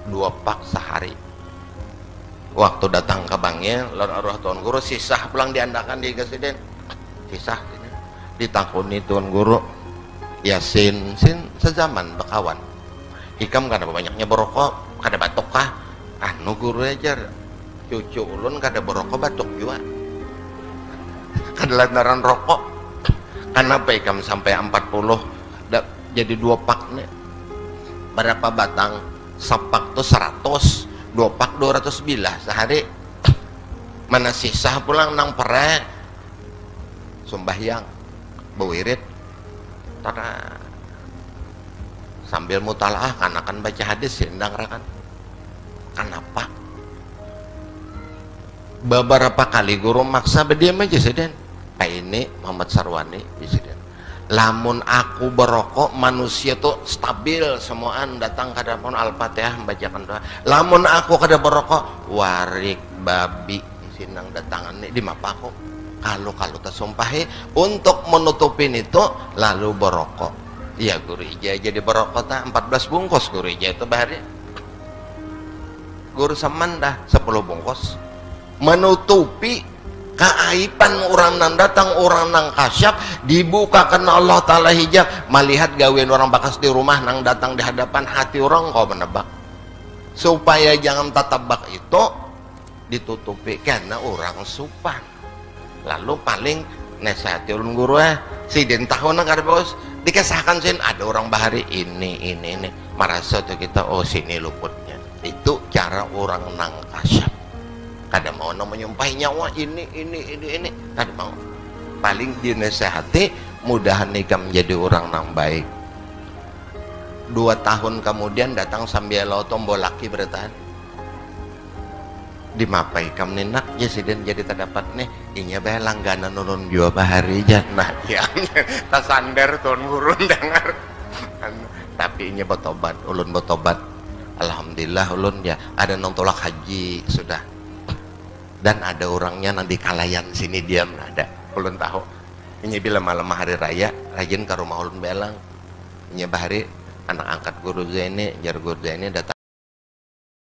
2 pak sehari. Waktu datang ke banknya lalu arwah tuan guru sisah pulang diandakan di gesiden sisah ditakuni tuan guru yasin sin sezaman bekawan hikam kada banyaknya berokok kada batuk kah anu guru ajar cucu ulun kada berokok batuk juga kada lantaran rokok kenapa hikam sampai 40 jadi 2 pak nih berapa batang sepak tuh 100 2 pak 200 bilah sehari mana sisah pulang nang perek sumbahyang bewirid tara sambil mutalaah kan baca hadis sindang rakan kenapa beberapa kali guru maksa berdiam aja seden ini Muhammad Sarwani seden lamun aku berokok manusia tuh stabil semuaan datang ke dapur Al-Fatihah membacakan doa lamun aku kada berokok warik babi sinang datangan nih di mapaku kalau tersumpahi untuk menutupin itu lalu berokok iya guru ija jadi berokok tak 14 bungkus guru ija itu bahari guru seman dah 10 bungkus menutupi keaiban orang nang datang orang nang kasyaf dibukakan Allah Ta'ala hijab melihat gawean orang bakas di rumah nang datang di hadapan hati orang kau menebak supaya jangan tatabak itu ditutupi karena orang supan lalu paling nasihati ulun guru sidin tahun nang kada bos dikesahkan sin ada orang bahari ini merasa tuh kita oh sini luputnya itu cara orang nang kasyaf kada mau menyumpahi nyawa ini kada mau paling dinasehati mudahan nikah menjadi orang yang baik 2 tahun kemudian datang sambil tombol laki bertahan dimapai kam nenak ya siden jadi terdapat nih inya bae langganan nurun jua bahari jannah ya tasandar tuan gurun dengar tapi inya bertobat ulun bertobat alhamdulillah ulun ya ada nong tolak haji sudah dan ada orangnya nanti kalayan sini diam ada ulun tahu ini bila malam hari raya rajin ke rumah ulun belang ini bahari anak angkat guru Zaini jar guru Zaini datang